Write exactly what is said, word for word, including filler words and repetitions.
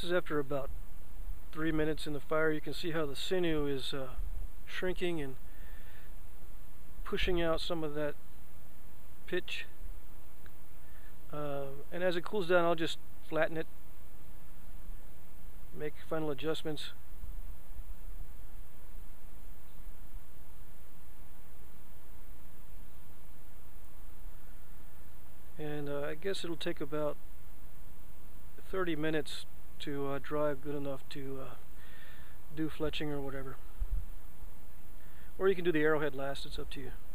This is after about three minutes in the fire. You can see how the sinew is uh, shrinking and pushing out some of that pitch. Uh, and as it cools down, I'll just flatten it, make final adjustments. And uh, I guess it'll take about thirty minutes to uh, dry good enough to uh, do fletching or whatever. Or you can do the Arrowhead last, it's up to you.